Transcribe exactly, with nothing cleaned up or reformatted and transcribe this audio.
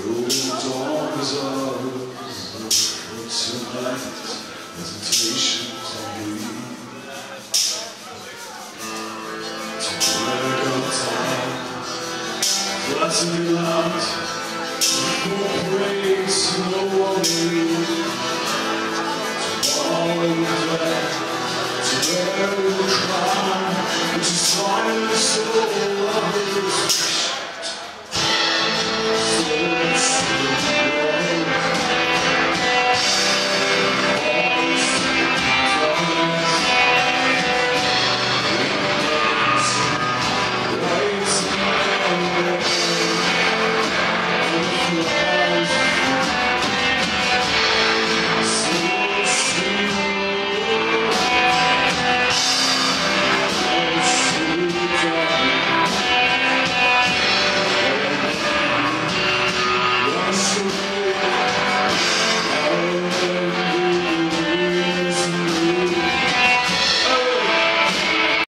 Dawn's ours, tonight, hesitations on me. To drag our time, flatten out, for praise no one need. Tomorrow death, to bear the crime, which is silence so lovely.